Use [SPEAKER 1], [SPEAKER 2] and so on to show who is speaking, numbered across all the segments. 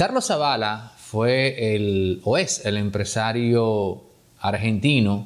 [SPEAKER 1] Carlos Zavala es el empresario argentino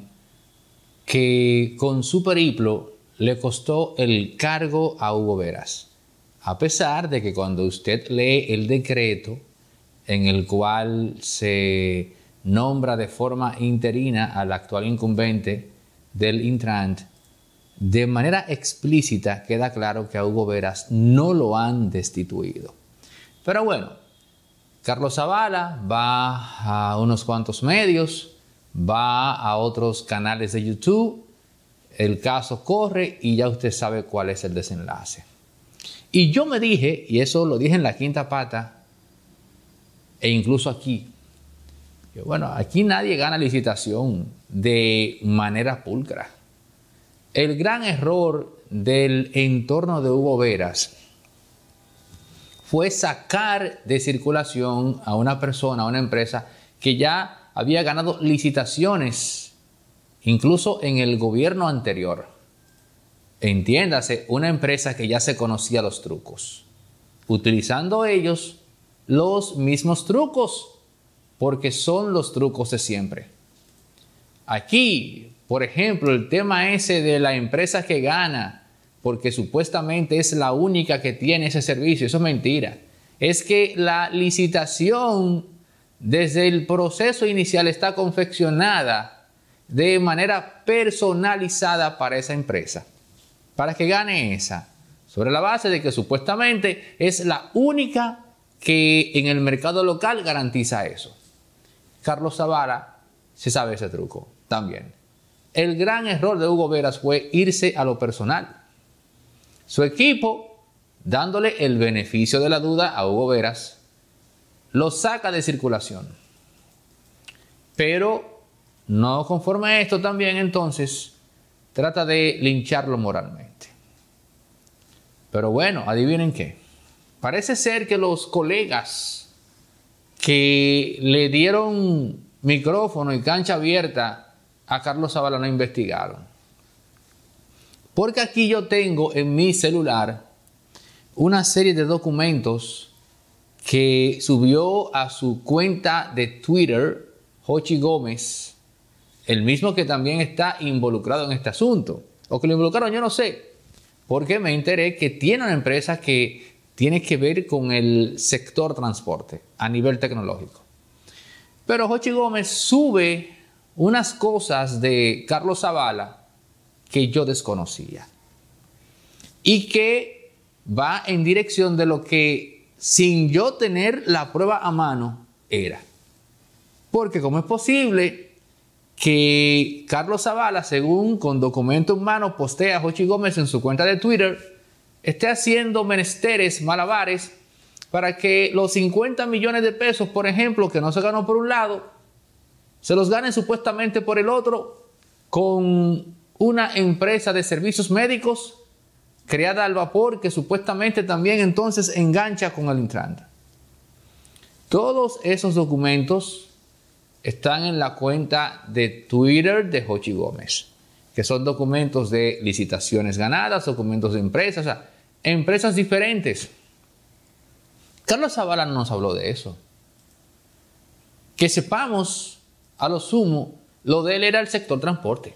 [SPEAKER 1] que con su periplo le costó el cargo a Hugo Veras. A pesar de que cuando usted lee el decreto en el cual se nombra de forma interina al actual incumbente del Intrant, de manera explícita queda claro que a Hugo Veras no lo han destituido. Pero bueno, Carlos Zavala va a unos cuantos medios, va a otros canales de YouTube, el caso corre y ya usted sabe cuál es el desenlace. Y yo me dije, y eso lo dije en La Quinta Pata, e incluso aquí, que bueno, aquí nadie gana licitación de manera pulcra. El gran error del entorno de Hugo Veras fue sacar de circulación a una persona, a una empresa que ya había ganado licitaciones, incluso en el gobierno anterior. Entiéndase, una empresa que ya se conocía los trucos, utilizando ellos los mismos trucos, porque son los trucos de siempre. Aquí, por ejemplo, el tema ese de la empresa que gana, porque supuestamente es la única que tiene ese servicio, eso es mentira. Es que la licitación desde el proceso inicial está confeccionada de manera personalizada para esa empresa, para que gane esa, sobre la base de que supuestamente es la única que en el mercado local garantiza eso. Carlos Zavala se sabe ese truco también. El gran error de Hugo Veras fue irse a lo personal. Su equipo, dándole el beneficio de la duda a Hugo Veras, lo saca de circulación. Pero no conforme a esto también entonces trata de lincharlo moralmente. Pero bueno, adivinen qué. Parece ser que los colegas que le dieron micrófono y cancha abierta a Carlos Zavala no investigaron. Porque aquí yo tengo en mi celular una serie de documentos que subió a su cuenta de Twitter Jochi Gómez, el mismo que también está involucrado en este asunto. O que lo involucraron, yo no sé. Porque me enteré que tiene una empresa que tiene que ver con el sector transporte a nivel tecnológico. Pero Jochi Gómez sube unas cosas de Carlos Zavala que yo desconocía y que va en dirección de lo que sin yo tener la prueba a mano era. Porque ¿cómo es posible que Carlos Zavala, según con documento en mano postea a Jochi Gómez en su cuenta de Twitter, esté haciendo menesteres, malabares, para que los 50 millones de pesos, por ejemplo, que no se ganó por un lado, se los ganen supuestamente por el otro, con una empresa de servicios médicos creada al vapor que supuestamente también entonces engancha con el Intrant? Todos esos documentos están en la cuenta de Twitter de Jochi Gómez, que son documentos de licitaciones ganadas, documentos de empresas, o sea, empresas diferentes. Carlos Zavala no nos habló de eso. Que sepamos, a lo sumo, lo de él era el sector transporte.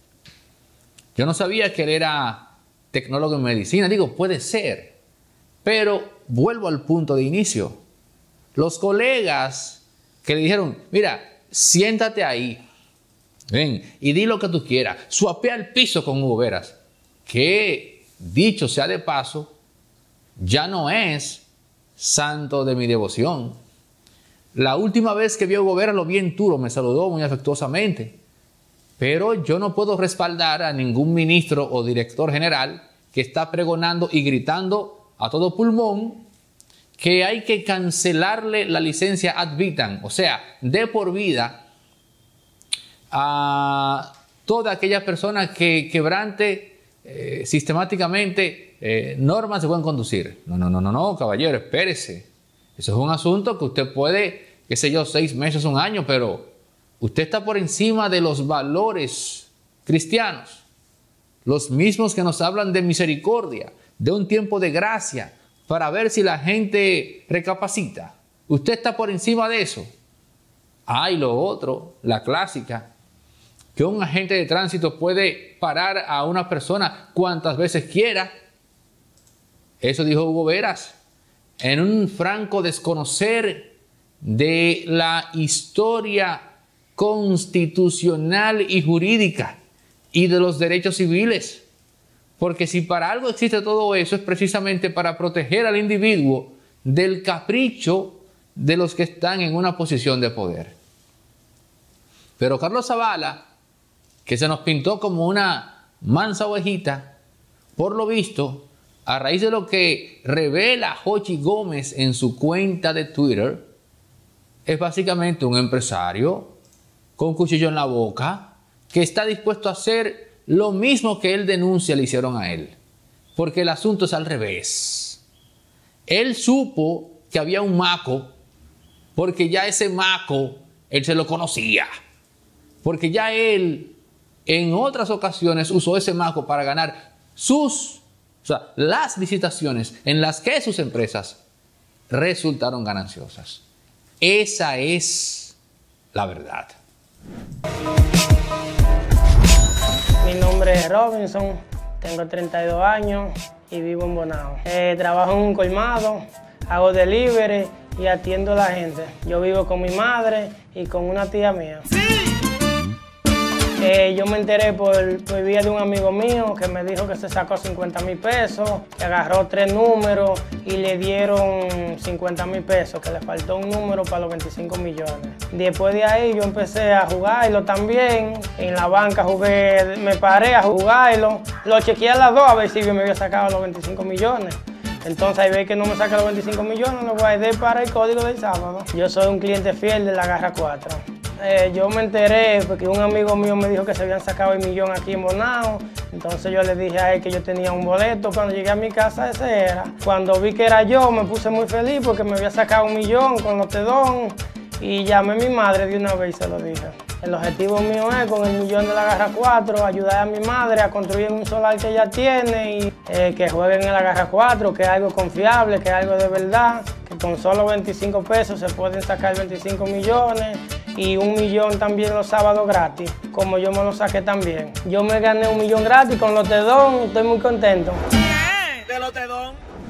[SPEAKER 1] Yo no sabía que él era tecnólogo en medicina. Digo, puede ser. Pero vuelvo al punto de inicio. Los colegas que le dijeron, mira, siéntate ahí, ven, y di lo que tú quieras. Suapea el piso con Hugo Veras. Que, dicho sea de paso, ya no es santo de mi devoción. La última vez que vi a Hugo Veras lo vi en Turo, me saludó muy afectuosamente. Pero yo no puedo respaldar a ningún ministro o director general que está pregonando y gritando a todo pulmón que hay que cancelarle la licencia ad vitam, o sea, de por vida, a toda aquella persona que quebrante sistemáticamente normas de buen conducir. No, caballero, espérese. Eso es un asunto que usted puede, qué sé yo, 6 meses, un año, pero usted está por encima de los valores cristianos, los mismos que nos hablan de misericordia, de un tiempo de gracia, para ver si la gente recapacita. Usted está por encima de eso. Hay lo otro, la clásica, que un agente de tránsito puede parar a una persona cuantas veces quiera. Eso dijo Hugo Veras, en un franco desconocer de la historia constitucional y jurídica y de los derechos civiles. Porque si para algo existe todo eso, es precisamente para proteger al individuo del capricho de los que están en una posición de poder. Pero Carlos Zavala, que se nos pintó como una mansa ovejita, por lo visto, a raíz de lo que revela Jochi Gómez en su cuenta de Twitter, es básicamente un empresario con cuchillo en la boca que está dispuesto a hacer lo mismo que él denuncia le hicieron a él. Porque el asunto es al revés. Él supo que había un maco porque ya ese maco él se lo conocía. Porque ya él en otras ocasiones usó ese maco para ganar las licitaciones en las que sus empresas resultaron gananciosas. Esa es la verdad.
[SPEAKER 2] Mi nombre es Robinson, tengo 32 años y vivo en Bonao. Trabajo en un colmado, hago delivery y atiendo a la gente. Yo vivo con mi madre y con una tía mía. Yo me enteré por vía de un amigo mío que me dijo que se sacó 50,000 pesos, que agarró 3 números y le dieron 50,000 pesos, que le faltó un número para los 25 millones. Después de ahí yo empecé a jugarlo también. En la banca me paré a jugarlo. Lo chequeé a las 2 a ver si yo me había sacado los 25 millones. Entonces ahí ve que no me saca los 25 millones, lo guardé para el código del sábado. Yo soy un cliente fiel de la Garra 4. Yo me enteré porque un amigo mío me dijo que se habían sacado el millón aquí en Bonao. Entonces yo le dije a él que yo tenía un boleto. Cuando llegué a mi casa ese era. Cuando vi que era yo me puse muy feliz porque me había sacado 1 millón con los tedón. Y llamé a mi madre de una vez y se lo dije. El objetivo mío es con el millón de la Garra 4 ayudar a mi madre a construir un solar que ella tiene y que jueguen en la Garra 4, que es algo confiable, que es algo de verdad, que con solo 25 pesos se pueden sacar 25 millones y 1 millón también los sábados gratis, como yo me lo saqué también. Yo me gané 1 millón gratis con los tedón y estoy muy contento.
[SPEAKER 3] Bien, de los tedón.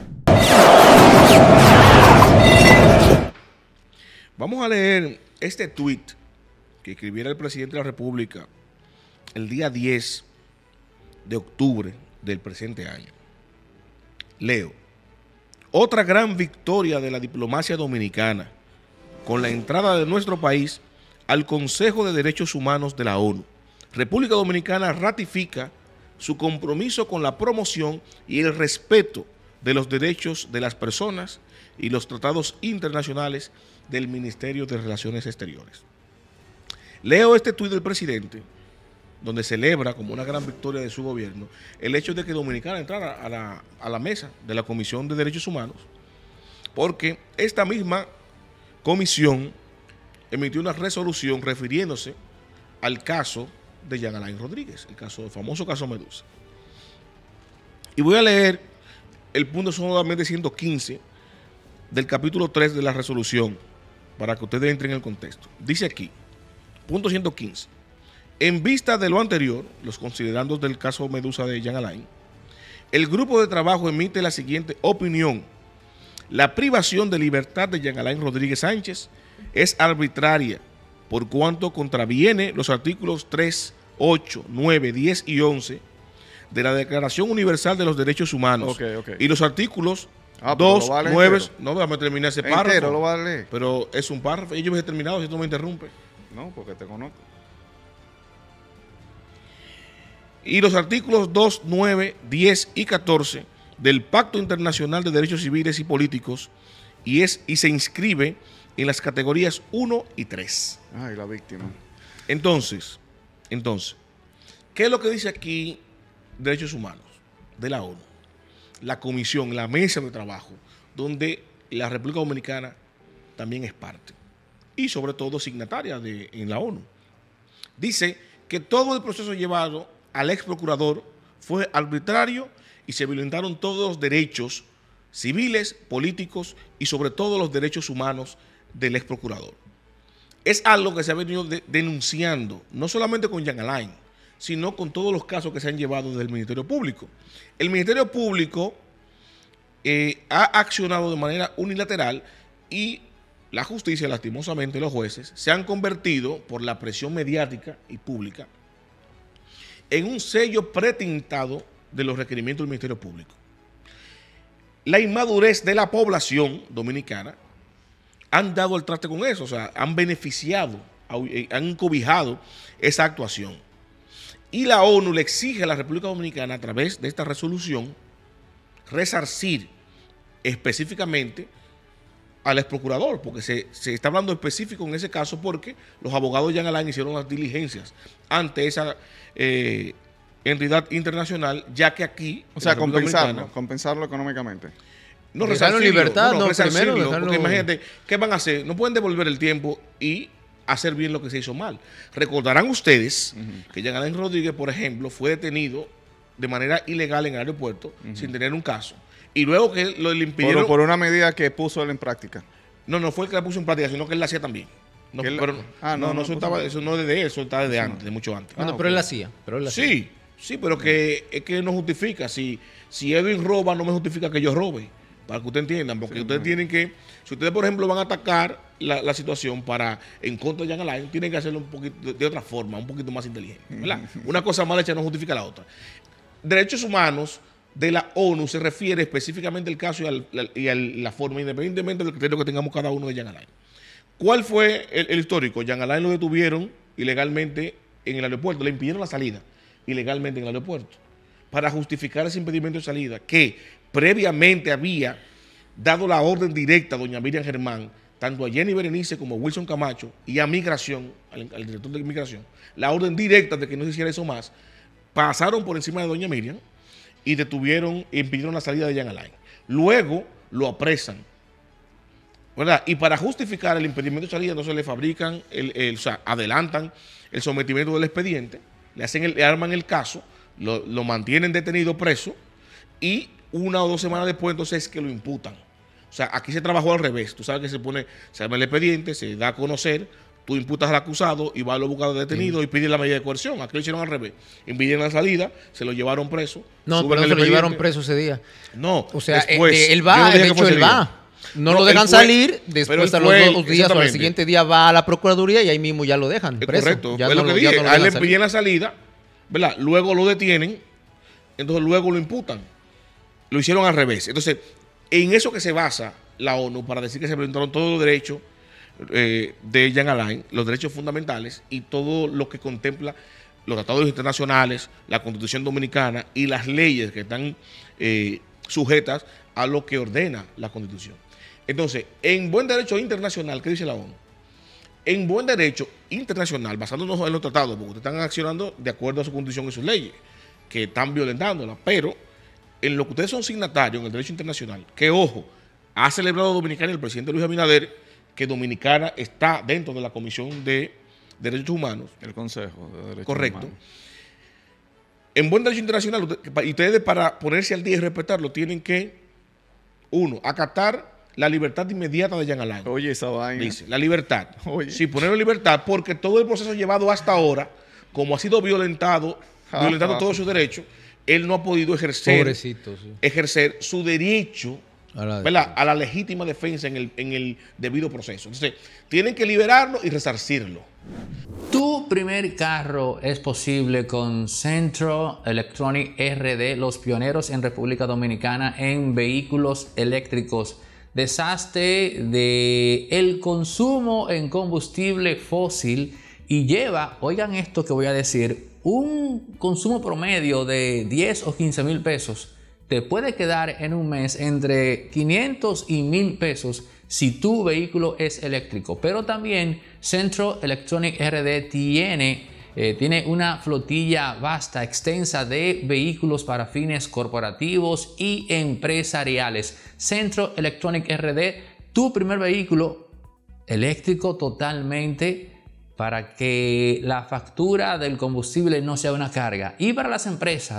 [SPEAKER 4] Vamos a leer este tuit que escribiera el presidente de la República el día 10 de octubre del presente año. Leo. Otra gran victoria de la diplomacia dominicana con la entrada de nuestro país al Consejo de Derechos Humanos de la ONU. República Dominicana ratifica su compromiso con la promoción y el respeto de los derechos de las personas y los tratados internacionales del Ministerio de Relaciones Exteriores. Leo este tuit del presidente, donde celebra como una gran victoria de su gobierno el hecho de que Dominicana entrara a la mesa de la Comisión de Derechos Humanos, porque esta misma comisión emitió una resolución refiriéndose al caso de Jean Alain Rodríguez, el famoso caso Medusa. Y voy a leer el punto solamente 115 del capítulo 3 de la resolución para que ustedes entren en el contexto. Dice aquí, punto 115. En vista de lo anterior, los considerandos del caso Medusa de Jean Alain, el grupo de trabajo emite la siguiente opinión. La privación de libertad de Jean Alain Rodríguez Sánchez es arbitraria por cuanto contraviene los artículos 3, 8, 9, 10 y 11 de la Declaración Universal de los Derechos Humanos. Y los artículos 2, 9... No, déjame terminar ese párrafo. Entero lo va a leer. Pero es un párrafo. Yo me he terminado si tú me interrumpes.
[SPEAKER 5] No, porque te conozco.
[SPEAKER 4] Y los artículos 2, 9, 10 y 14 del Pacto Internacional de Derechos Civiles y Políticos y se inscribe en las categorías 1 y 3.
[SPEAKER 5] Ay, la víctima.
[SPEAKER 4] Entonces, ¿qué es lo que dice aquí Derechos Humanos de la ONU? La comisión, la mesa de trabajo, donde la República Dominicana también es parte y sobre todo signataria en la ONU. Dice que todo el proceso llevado al ex procurador fue arbitrario y se violentaron todos los derechos civiles, políticos y sobre todo los derechos humanos del ex procurador. Es algo que se ha venido denunciando, no solamente con Jean Alain, sino con todos los casos que se han llevado desde el Ministerio Público. El Ministerio Público ha accionado de manera unilateral y la justicia, lastimosamente, los jueces, se han convertido, por la presión mediática y pública, en un sello pretintado de los requerimientos del Ministerio Público. La inmadurez de la población dominicana han dado el traste con eso, o sea, han beneficiado, han cobijado esa actuación. Y la ONU le exige a la República Dominicana, a través de esta resolución, resarcir específicamente al ex procurador, porque se está hablando específico en ese caso porque los abogados de Jean Alain hicieron las diligencias ante esa entidad internacional, ya que aquí...
[SPEAKER 5] O sea, compensarlo económicamente.
[SPEAKER 4] No,
[SPEAKER 1] dejarlo en libertad,
[SPEAKER 4] no,
[SPEAKER 1] primero
[SPEAKER 4] porque imagínate, ¿qué van a hacer? No pueden devolver el tiempo y hacer bien lo que se hizo mal. Recordarán ustedes que Jean Alain Rodríguez, por ejemplo, fue detenido de manera ilegal en el aeropuerto sin tener un caso. Y luego que le impidieron...
[SPEAKER 5] Por una medida que puso él en práctica.
[SPEAKER 4] No fue el que la puso en práctica, sino que él la hacía también. No, pero, eso no es de él, eso está desde antes, de mucho antes.
[SPEAKER 1] Bueno, pero él la hacía.
[SPEAKER 4] Sí, pero es que no justifica. Si Edwin roba, no me justifica que yo robe. Para que ustedes entiendan, porque ustedes tienen que, si ustedes por ejemplo van a atacar la situación en contra de Jean Alain, tienen que hacerlo un poquito de otra forma, un poquito más inteligente, ¿verdad? Una cosa mal hecha no justifica la otra. Derechos humanos de la ONU se refiere específicamente al caso y a la forma, independientemente del criterio que tengamos cada uno de Jean Alain. ¿Cuál fue el histórico? Jean Alain lo detuvieron ilegalmente en el aeropuerto, le impidieron la salida ilegalmente en el aeropuerto para justificar ese impedimento de salida que previamente había dado la orden directa a doña Miriam Germán, tanto a Jenny Berenice como a Wilson Camacho y a Migración, al director de Migración, la orden directa de que no se hiciera eso más. Pasaron por encima de doña Miriam y detuvieron e impidieron la salida de Jean Alain. Luego lo apresan, ¿verdad? Y para justificar el impedimento de salida, entonces le fabrican, o sea, adelantan el sometimiento del expediente, le arman el caso, lo mantienen detenido, preso, y 1 o 2 semanas después entonces es que lo imputan. O sea, aquí se trabajó al revés. Tú sabes que se arma el expediente, se da a conocer, tú imputas al acusado y va a los buscados detenidos y pide la medida de coerción. Aquí lo hicieron al revés. Impidieron la salida, se lo llevaron preso.
[SPEAKER 1] No, pero no se lo llevaron preso ese día.
[SPEAKER 4] No,
[SPEAKER 1] o sea,
[SPEAKER 4] después,
[SPEAKER 1] él va, de hecho él va. No lo dejan salir, después a los 2 días o al siguiente día va a la Procuraduría y ahí mismo ya lo dejan preso.
[SPEAKER 4] Correcto,
[SPEAKER 1] ya
[SPEAKER 4] es lo que dije. A él le pidieron la salida, ¿verdad? Luego lo detienen, entonces luego lo imputan. Lo hicieron al revés. Entonces, en eso que se basa la ONU para decir que se violentaron todos los derechos de Jean Alain, los derechos fundamentales y todo lo que contempla los tratados internacionales, la Constitución Dominicana y las leyes que están sujetas a lo que ordena la Constitución. Entonces, en buen derecho internacional, ¿qué dice la ONU? En buen derecho internacional, basándonos en los tratados, porque ustedes están accionando de acuerdo a su Constitución y sus leyes, que están violentándola, pero en lo que ustedes son signatarios en el derecho internacional, que ojo, ha celebrado Dominicana el presidente Luis Abinader, que Dominicana está dentro de la Comisión de Derechos Humanos.
[SPEAKER 5] El Consejo de Derechos
[SPEAKER 4] Correcto.
[SPEAKER 5] Humanos.
[SPEAKER 4] En buen derecho internacional, y ustedes para ponerse al día y respetarlo, tienen que, 1, acatar la libertad inmediata de Jean Alain.
[SPEAKER 5] Oye, esa vaina.
[SPEAKER 4] Dice, la libertad.
[SPEAKER 5] Oye.
[SPEAKER 4] Sí, ponerlo en libertad, porque todo el proceso llevado hasta ahora, como ha sido violentando todos sus derechos, él no ha podido ejercer su derecho a la legítima defensa en el debido proceso. Entonces, tienen que liberarlo y resarcirlo.
[SPEAKER 1] Tu primer carro es posible con Centro Electronic RD, los pioneros en República Dominicana en vehículos eléctricos. Deshazte del consumo en combustible fósil y lleva, oigan esto que voy a decir, un consumo promedio de 10 o 15 mil pesos. Te puede quedar en un mes entre 500 y 1000 pesos si tu vehículo es eléctrico. Pero también Centro Electronic RD tiene una flotilla vasta, extensa de vehículos para fines corporativos y empresariales. Centro Electronic RD, tu primer vehículo eléctrico totalmente, para que la factura del combustible no sea una carga. Y para las empresas,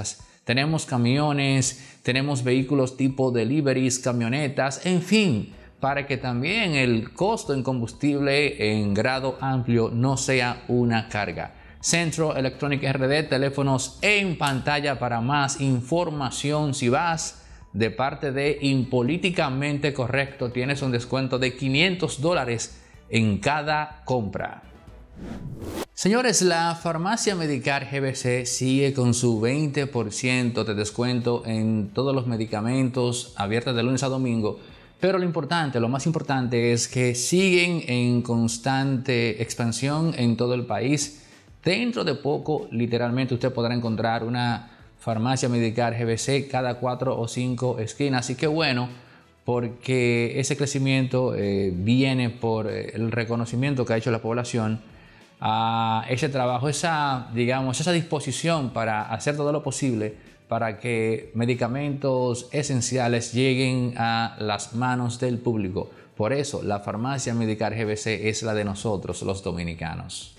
[SPEAKER 1] tenemos camiones, tenemos vehículos tipo deliveries, camionetas, en fin, para que también el costo en combustible en grado amplio no sea una carga. Centro Electronic RD, teléfonos en pantalla para más información. Si vas de parte de Impolíticamente Correcto, tienes un descuento de $500 en cada compra. Señores, la farmacia Medicar GBC sigue con su 20% de descuento en todos los medicamentos, abierta de lunes a domingo. Pero lo más importante es que siguen en constante expansión en todo el país. Dentro de poco, literalmente, usted podrá encontrar una farmacia Medicar GBC cada 4 o 5 esquinas. Así que bueno, porque ese crecimiento viene por el reconocimiento que ha hecho la población a ese trabajo, esa disposición para hacer todo lo posible para que medicamentos esenciales lleguen a las manos del público. Por eso, la farmacia Medicar GBC es la de nosotros, los dominicanos.